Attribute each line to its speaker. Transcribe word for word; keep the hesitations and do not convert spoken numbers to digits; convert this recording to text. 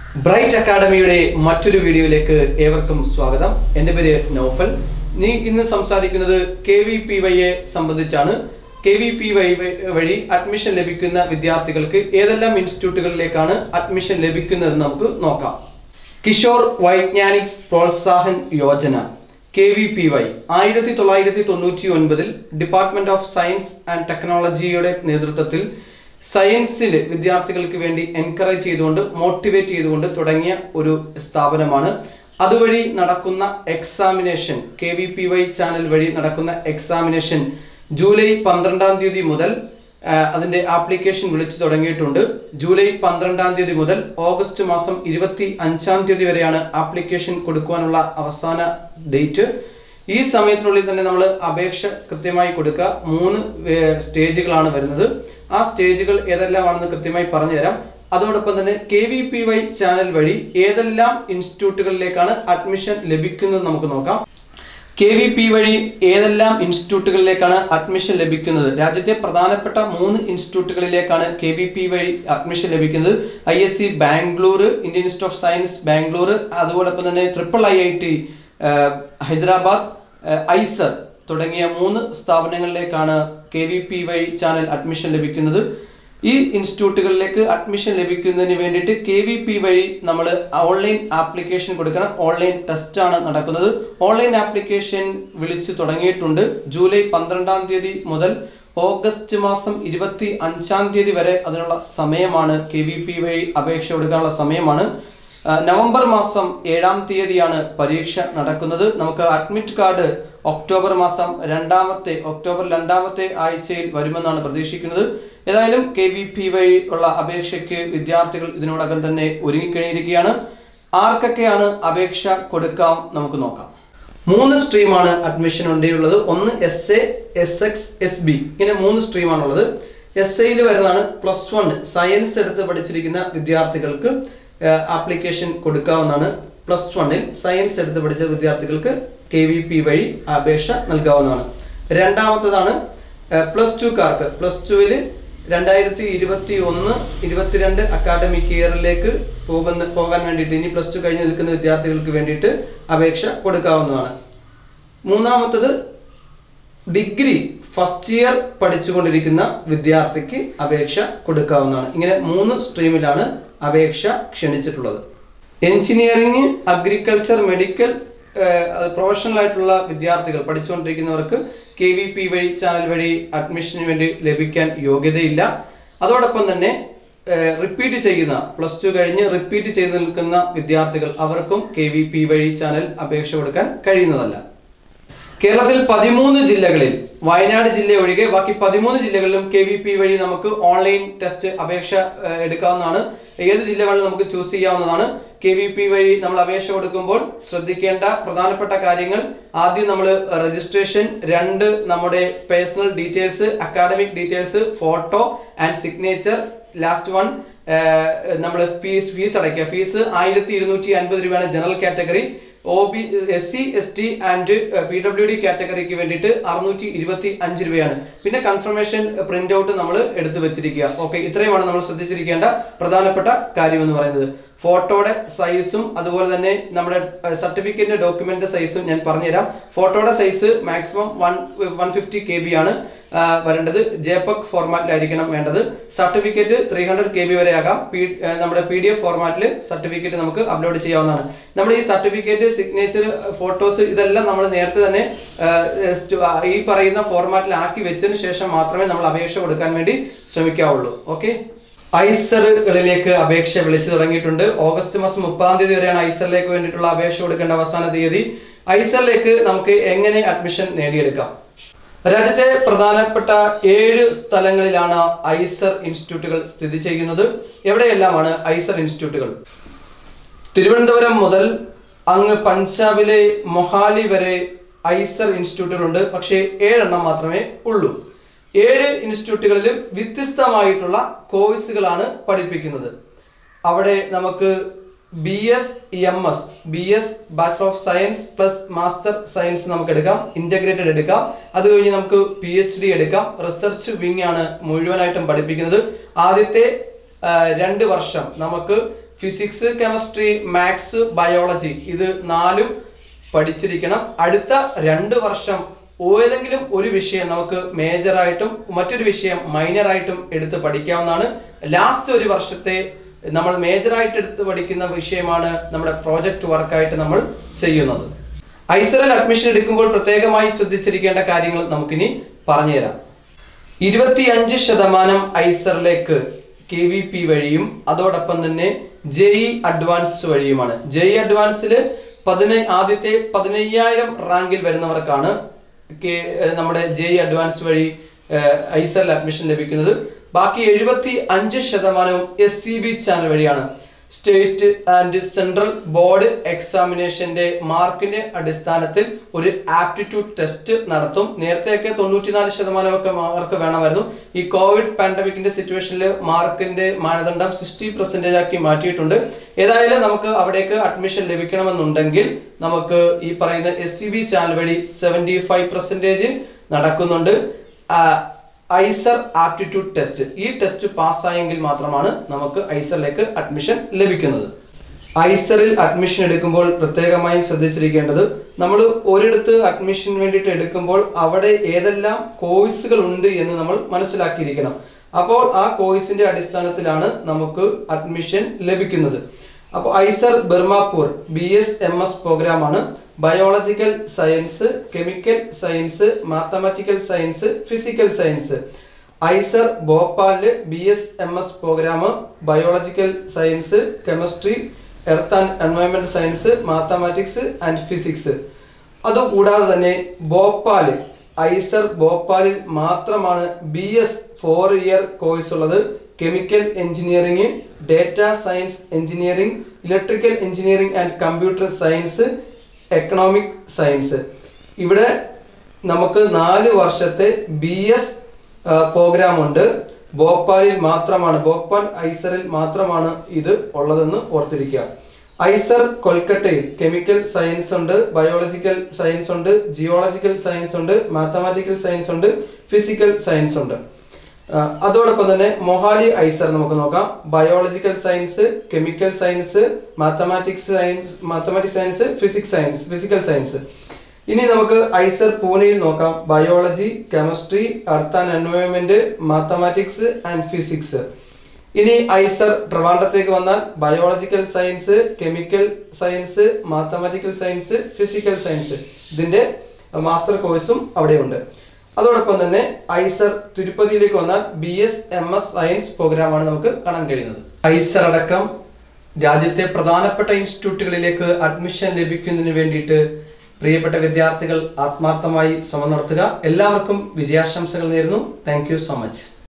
Speaker 1: Bright അക്കാഡമിയുടെ മറ്റൊരു വീഡിയോയിലേക്ക് ഏവർക്കും സ്വാഗതം. എൻ്റെ പേര് നൗഫൽ. നീ ഇന്ന് സംസാരിക്കുന്നത് കെ വി പി വൈയെ സംബന്ധിച്ചാണ്. കെ വി പി വൈ വഴി അഡ്മിഷൻ ലഭിക്കുന്ന വിദ്യാർത്ഥികൾക്ക് ഏതെല്ലാം ഇൻസ്റ്റിറ്റ്യൂട്ടുകളിലേക്കാണ് അഡ്മിഷൻ ലഭിക്കുന്നതെന്ന് നമുക്ക് നോക്കാം. Kishore Vaigyanik Protsahan Yojana K V P Y ആയിരത്തി തൊള്ളായിരത്തി തൊണ്ണൂറ്റി ഒൻപതിൽ ഡിപ്പാർട്ട്മെന്റ് ഓഫ് സയൻസ് ആൻഡ് ടെക്നോളജിയുടെ നേതൃത്വത്തിൽ സയൻസിൽ വിദ്യാർത്ഥികൾക്ക് വേണ്ടി എൻകറേജ് ചെയ്തുകൊണ്ട് മോട്ടിവേറ്റ് ചെയ്തുകൊണ്ട് തുടങ്ങിയ ഒരു സ്ഥാപനമാണ്. അതുവഴി നടക്കുന്ന examination K V P Y channel വഴി നടക്കുന്ന എക്സാമിനേഷൻ ജൂലൈ പന്ത്രണ്ടാം തീയതി മുതൽ അതിൻ്റെ ആപ്ലിക്കേഷൻ വിളിച്ചു തുടങ്ങിയിട്ടുണ്ട്. ജൂലൈ പന്ത്രണ്ടാം തീയതി മുതൽ ഓഗസ്റ്റ് മാസം ഇരുപത്തി അഞ്ചാം തീയതി വരെയാണ് ആപ്ലിക്കേഷൻ കൊടുക്കുവാനുള്ള അവസാന ഡേറ്റ്. ഈ സമയത്തിനുള്ളിൽ തന്നെ നമ്മൾ അപേക്ഷ കൃത്യമായി കൊടുക്കുക. മൂന്ന് സ്റ്റേജുകളാണ് വരുന്നത്. ആ സ്റ്റേജുകൾ ഏതെല്ലാമാണെന്ന് കൃത്യമായി പറഞ്ഞു തരാം. അതോടൊപ്പം തന്നെ K V P Y channel വഴി ഏതെല്ലാം ഇൻസ്റ്റിറ്റ്യൂട്ടുകളിലേക്കാണ് അഡ്മിഷൻ ലഭിക്കുന്നത് നമുക്ക് നോക്കാം. കെ വി പി വഴി ഏതെല്ലാം ഇൻസ്റ്റിറ്റ്യൂട്ടുകളിലേക്കാണ് അഡ്മിഷൻ ലഭിക്കുന്നത്? രാജ്യത്തെ പ്രധാനപ്പെട്ട മൂന്ന് ഇൻസ്റ്റിറ്റ്യൂട്ടുകളിലേക്കാണ് കെ വി പി വഴി അഡ്മിഷൻ ലഭിക്കുന്നത്. I S C Bangalore, Indian institute of science Bangalore, അതോടൊപ്പം തന്നെ triple I I T Hyderabad, IISER തുടങ്ങിയ മൂന്ന് സ്ഥാപനങ്ങളിലേക്കാണ് K V P Y channel admission ലഭിക്കുന്നത്. ഈ ഇൻസ്റ്റിറ്റ്യൂട്ടുകളിലേക്ക് അഡ്മിഷൻ ലഭിക്കുന്നതിന് വേണ്ടിയിട്ട് കെ വി പി വഴി നമ്മൾ ഓൺലൈൻ ആപ്ലിക്കേഷൻ കൊടുക്കണം. ഓൺലൈൻ ടെസ്റ്റ് ആണ് നടക്കുന്നത്. ഓൺലൈൻ ആപ്ലിക്കേഷൻ വിളിച്ചു തുടങ്ങിയിട്ടുണ്ട്. ജൂലൈ പന്ത്രണ്ടാം തീയതി മുതൽ ഓഗസ്റ്റ് മാസം ഇരുപത്തി അഞ്ചാം തീയതി വരെ അതിനുള്ള സമയമാണ്. കെ വി പി വഴി അപേക്ഷ കൊടുക്കാനുള്ള സമയമാണ്. നവംബർ മാസം ഏഴാം തീയതിയാണ് പരീക്ഷ നടക്കുന്നത്. നമുക്ക് അഡ്മിറ്റ് കാർഡ് ഒക്ടോബർ മാസം രണ്ടാമത്തെ ഒക്ടോബർ രണ്ടാമത്തെ ആഴ്ചയിൽ വരുമെന്നാണ് പ്രതീക്ഷിക്കുന്നത്. ഏതായാലും കെ വി പി വഴി ഉള്ള അപേക്ഷയ്ക്ക് വിദ്യാർത്ഥികൾ ഇതിനോടകം തന്നെ ഒരുങ്ങിക്കഴിഞ്ഞിരിക്കുകയാണ്. ആർക്കൊക്കെയാണ് അപേക്ഷ കൊടുക്കാം നമുക്ക് നോക്കാം. മൂന്ന് സ്ട്രീമാണ് അഡ്മിഷൻ വേണ്ടിയുള്ളത്. ഒന്ന് S A, S X, S B, ഇങ്ങനെ മൂന്ന് സ്ട്രീമാണുള്ളത്. എസ് എയിൽ വരുന്നതാണ് പ്ലസ് വൺ സയൻസ് എടുത്ത് പഠിച്ചിരിക്കുന്ന വിദ്യാർത്ഥികൾക്ക് ആപ്ലിക്കേഷൻ കൊടുക്കാവുന്നതാണ്. പ്ലസ് വണ്ണിൽ സയൻസ് എടുത്ത് പഠിച്ച വിദ്യാർത്ഥികൾക്ക് കെ വി പി വഴി അപേക്ഷ നൽകാവുന്നതാണ്. രണ്ടാമത്തതാണ് പ്ലസ് ടുക്കാർക്ക്. പ്ലസ് ടുവിൽ രണ്ടായിരത്തി ഇരുപത്തി ഒന്ന് ഇരുപത്തിരണ്ട് അക്കാഡമിക് ഇയറിലേക്ക് പോകുന്ന പോകാൻ വേണ്ടിയിട്ട് ഇനി പ്ലസ് ടു കഴിഞ്ഞ് നിൽക്കുന്ന വിദ്യാർത്ഥികൾക്ക് വേണ്ടിയിട്ട് അപേക്ഷ കൊടുക്കാവുന്നതാണ്. മൂന്നാമത്തത് ഡിഗ്രി ഫസ്റ്റ് ഇയർ പഠിച്ചുകൊണ്ടിരിക്കുന്ന വിദ്യാർത്ഥിക്ക് അപേക്ഷ കൊടുക്കാവുന്നതാണ്. ഇങ്ങനെ മൂന്ന് സ്ട്രീമിലാണ് അപേക്ഷ ക്ഷണിച്ചിട്ടുള്ളത്. എഞ്ചിനീയറിംഗ്, അഗ്രികൾച്ചർ, മെഡിക്കൽ, പ്രൊഫഷണൽ ആയിട്ടുള്ള വിദ്യാർത്ഥികൾ പഠിച്ചുകൊണ്ടിരിക്കുന്നവർക്ക് കെ വി പി വഴി ചാനൽ വഴി അഡ്മിഷന് വേണ്ടി ലഭിക്കാൻ യോഗ്യതയില്ല. അതോടൊപ്പം തന്നെ റിപ്പീറ്റ് ചെയ്യുന്ന പ്ലസ് ടു കഴിഞ്ഞ് റിപ്പീറ്റ് ചെയ്ത് നിൽക്കുന്ന വിദ്യാർത്ഥികൾ അവർക്കും കെ വി പി വഴി ചാനൽ അപേക്ഷ കൊടുക്കാൻ കഴിയുന്നതല്ല. കേരളത്തിൽ പതിമൂന്ന് ജില്ലകളിൽ, വയനാട് ജില്ല ഒഴികെ ബാക്കി പതിമൂന്ന് ജില്ലകളിലും കെ വി പി വഴി നമുക്ക് ഓൺലൈൻ ടെസ്റ്റ് അപേക്ഷ എടുക്കാവുന്നതാണ്. ഏത് ജില്ല വേണമെങ്കിലും നമുക്ക് ചൂസ് ചെയ്യാവുന്നതാണ്. കെ വി പി വഴി നമ്മൾ അപേക്ഷ കൊടുക്കുമ്പോൾ ശ്രദ്ധിക്കേണ്ട പ്രധാനപ്പെട്ട കാര്യങ്ങൾ: ആദ്യം നമ്മൾ രജിസ്ട്രേഷൻ, രണ്ട് നമ്മുടെ personal details, academic details, photo and signature, last one നമ്മൾ ഫീസ് ഫീസ് അടയ്ക്കുക. ഫീസ് ആയിരത്തി ഇരുന്നൂറ്റി അൻപത് രൂപയാണ് general category. O B S C S T and P W D കാറ്റഗറിക്ക് വേണ്ടിയിട്ട് അറുന്നൂറ്റി ഇരുപത്തി അഞ്ച് രൂപയാണ്. പിന്നെ കൺഫർമേഷൻ പ്രിന്റ് ഔട്ട് നമ്മൾ എടുത്തു വെച്ചിരിക്കുക. ഓക്കെ, ഇത്രയുമാണ് നമ്മൾ ശ്രദ്ധിച്ചിരിക്കേണ്ട പ്രധാനപ്പെട്ട കാര്യം എന്ന് പറയുന്നത്. ഫോട്ടോയുടെ സൈസും അതുപോലെ തന്നെ നമ്മുടെ സർട്ടിഫിക്കറ്റിന്റെ ഡോക്യുമെന്റ് സൈസും ഞാൻ പറഞ്ഞുതരാം. ഫോട്ടോയുടെ size maximum one one fifty K B ആണ് വരേണ്ടത്. ജെപെഗ് ഫോർമാറ്റിലായിരിക്കണം വേണ്ടത്. Certificate three hundred K B വരെ ആകാം. പി നമ്മുടെ പി ഡി എഫ് ഫോർമാറ്റിൽ സർട്ടിഫിക്കറ്റ് നമുക്ക് അപ്ലോഡ് ചെയ്യാവുന്നതാണ്. നമ്മൾ ഈ സർട്ടിഫിക്കറ്റ്, സിഗ്നേച്ചർ, ഫോട്ടോസ് ഇതെല്ലാം നമ്മൾ നേരത്തെ തന്നെ ഈ പറയുന്ന ഫോർമാറ്റിൽ ആക്കി വെച്ചതിന് ശേഷം മാത്രമേ നമ്മൾ അപേക്ഷ കൊടുക്കാൻ വേണ്ടി ശ്രമിക്കാവുള്ളൂ. ഓക്കെ, ഐസറുകളിലേക്ക് അപേക്ഷ വിളിച്ചു തുടങ്ങിയിട്ടുണ്ട്. ഓഗസ്റ്റ് മാസം മുപ്പതാം തീയതി വരെയാണ് ഐസറിലേക്ക് വേണ്ടിയിട്ടുള്ള അപേക്ഷ കൊടുക്കേണ്ട അവസാന തീയതി. ഐസറിലേക്ക് നമുക്ക് എങ്ങനെ അഡ്മിഷൻ നേടിയെടുക്കാം? രാജ്യത്തെ പ്രധാനപ്പെട്ട ഏഴ് സ്ഥലങ്ങളിലാണ് ഐസർ ഇൻസ്റ്റിറ്റ്യൂട്ടുകൾ സ്ഥിതി ചെയ്യുന്നത്. എവിടെയെല്ലാമാണ് ഐസർ ഇൻസ്റ്റിറ്റ്യൂട്ടുകൾ? തിരുവനന്തപുരം മുതൽ അങ്ങ് പഞ്ചാബിലെ മൊഹാലി വരെ ഐസർ ഇൻസ്റ്റിറ്റ്യൂട്ടുകളുണ്ട്. പക്ഷേ ഏഴെണ്ണം മാത്രമേ ഉള്ളൂ. ഏഴ് ഇൻസ്റ്റിറ്റ്യൂട്ടുകളിലും വ്യത്യസ്തമായിട്ടുള്ള കോഴ്സുകളാണ് പഠിപ്പിക്കുന്നത്. അവിടെ നമുക്ക് B S M S, B S bachelor of science plus master science നമുക്ക് എടുക്കാം, ഇന്റഗ്രേറ്റഡ് എടുക്കാം. അത് കഴിഞ്ഞ് നമുക്ക് പി എച്ച് ഡി എടുക്കാം. റിസർച്ച് വിങ് ആണ് മുഴുവനായിട്ടും പഠിപ്പിക്കുന്നത്. ആദ്യത്തെ രണ്ട് വർഷം നമുക്ക് ഫിസിക്സ്, കെമിസ്ട്രി, മാത്സ്, ബയോളജി ഇത് നാലും പഠിച്ചിരിക്കണം. അടുത്ത രണ്ട് വർഷം ഏതെങ്കിലും ഒരു വിഷയം നമുക്ക് മേജറായിട്ടും മറ്റൊരു വിഷയം മൈനറായിട്ടും എടുത്ത് പഠിക്കാവുന്നതാണ്. ലാസ്റ്റ് ഒരു വർഷത്തെ നമ്മൾ മേജറായിട്ട് എടുത്ത് പഠിക്കുന്ന വിഷയമാണ് നമ്മുടെ പ്രോജക്റ്റ് വർക്കായിട്ട് നമ്മൾ ചെയ്യുന്നത്. ഐസറിൽ അഡ്മിഷൻ എടുക്കുമ്പോൾ പ്രത്യേകമായി ശ്രദ്ധിച്ചിരിക്കേണ്ട കാര്യങ്ങൾ നമുക്കിനി പറഞ്ഞുതരാം. ഇരുപത്തി അഞ്ച് ശതമാനം ഐസറിലേക്ക് കെ വി പി വഴിയും അതോടൊപ്പം തന്നെ ജെഇ അഡ്വാൻസ് വഴിയുമാണ്. ജെഇ അഡ്വാൻസിൽ പതിന ആദ്യത്തെ പതിനയ്യായിരം റാങ്കിൽ വരുന്നവർക്കാണ് നമ്മുടെ ജെഇ അഡ്വാൻസ് വഴി ഐസറിൽ അഡ്മിഷൻ ലഭിക്കുന്നത്. ബാക്കി എഴുപത്തി അഞ്ച് ശതമാനവും എസ് സി ബി ചാനൽ വഴിയാണ്. സ്റ്റേറ്റ് ആൻഡ് സെൻട്രൽ ബോർഡ് എക്സാമിനേഷന്റെ മാർക്കിന്റെ അടിസ്ഥാനത്തിൽ ഒരു ആപ്റ്റിറ്റ്യൂഡ് ടെസ്റ്റ് നടത്തും. നേരത്തെയൊക്കെ തൊണ്ണൂറ്റിനാല് ശതമാനമൊക്കെ മാർക്ക് വേണമായിരുന്നു. ഈ കോവിഡ് പാൻഡമിക്കിന്റെ സിറ്റുവേഷനിൽ മാർക്കിന്റെ മാനദണ്ഡം സിക്സ്റ്റി പെർസെന്റേജ് ആക്കി മാറ്റിയിട്ടുണ്ട്. ഏതായാലും നമുക്ക് അവിടേക്ക് അഡ്മിഷൻ ലഭിക്കണമെന്നുണ്ടെങ്കിൽ നമുക്ക് ഈ പറയുന്ന എസ് സി ബി ചാനൽ വഴി സെവൻറ്റി ഫൈവ് പെർസെന്റേജ് നടക്കുന്നുണ്ട്. ഐസർ ആപ്റ്റിറ്റ്യൂഡ് ടെസ്റ്റ്, ഈ ടെസ്റ്റ് പാസ്സായെങ്കിൽ മാത്രമാണ് നമുക്ക് ഐസറിലേക്ക് അഡ്മിഷൻ ലഭിക്കുന്നത്. ഐസറിൽ അഡ്മിഷൻ എടുക്കുമ്പോൾ പ്രത്യേകമായി ശ്രദ്ധിച്ചിരിക്കേണ്ടത്, നമ്മൾ ഒരിടത്ത് അഡ്മിഷൻ വേണ്ടിയിട്ട് എടുക്കുമ്പോൾ അവിടെ ഏതെല്ലാം കോഴ്സുകൾ ഉണ്ട് എന്ന് നമ്മൾ മനസ്സിലാക്കിയിരിക്കണം. അപ്പോൾ ആ കോഴ്സിന്റെ അടിസ്ഥാനത്തിലാണ് നമുക്ക് അഡ്മിഷൻ ലഭിക്കുന്നത്. അപ്പോൾ IISER Berhampur B S M S program ആണ്. Biological science, chemical science, mathematical science, physical science. IISER ഭോപ്പാലില് B S M S program biological science, chemistry, earth and എൻവയോൺമെന്റൽ സയൻസ്, മാത്തമാറ്റിക്സ് ആൻഡ് ഫിസിക്സ്. അതുകൂടാതെ തന്നെ ഭോപ്പാല് ഐസർ ഭോപ്പാലിൽ മാത്രമാണ് B S four year course ഉള്ളത്. Chemical engineering, data science engineering, electrical engineering and computer science, economic science. ഇവിടെ നമുക്ക് നാല് വർഷത്തെ ബി എസ് പ്രോഗ്രാം ഉണ്ട്. ഭോപ്പാലിൽ മാത്രമാണ്, ഭോപ്പാൽ ഐസറിൽ മാത്രമാണ് ഇത് ഉള്ളതെന്ന് ഓർത്തിരിക്കുക. ഐസർ കൊൽക്കട്ടയിൽ കെമിക്കൽ സയൻസ് ഉണ്ട്, ബയോളജിക്കൽ സയൻസ് ഉണ്ട്, ജിയോളജിക്കൽ സയൻസ് ഉണ്ട്, മാത്തമാറ്റിക്കൽ സയൻസ് ഉണ്ട്, ഫിസിക്കൽ സയൻസ് ഉണ്ട്. അതോടൊപ്പം തന്നെ മൊഹാലി ഐസർ നമുക്ക് നോക്കാം. Biological science, chemical science, mathematics science, mathematics science, physics science, physical science. ഇനി നമുക്ക് ഐസർ പൂനെയിൽ നോക്കാം. Biology, chemistry, earth and environment, mathematics and physics. ഇനി ഐസർ ട്രിവാൻഡ്രത്തേക്ക് വന്നാൽ biological science, chemical science, mathematical science, physical science, ഇതിന്റെ മാസ്റ്റർ കോഴ്സും അവിടെയുണ്ട്. അതോടൊപ്പം തന്നെ ഐസർ തിരുപ്പതിയിലേക്ക് വന്നാൽ B S M S science പ്രോഗ്രാമാണ് നമുക്ക് കാണാൻ കഴിയുന്നത്. ഐസർ അടക്കം രാജ്യത്തെ പ്രധാനപ്പെട്ട ഇൻസ്റ്റിറ്റ്യൂട്ടുകളിലേക്ക് അഡ്മിഷൻ ലഭിക്കുന്നതിന് വേണ്ടിയിട്ട് പ്രിയപ്പെട്ട വിദ്യാർത്ഥികൾ ആത്മാർത്ഥമായി ശ്രമം നടത്തുക. എല്ലാവർക്കും വിജയാശംസകൾ നേരുന്നു. Thank you so much.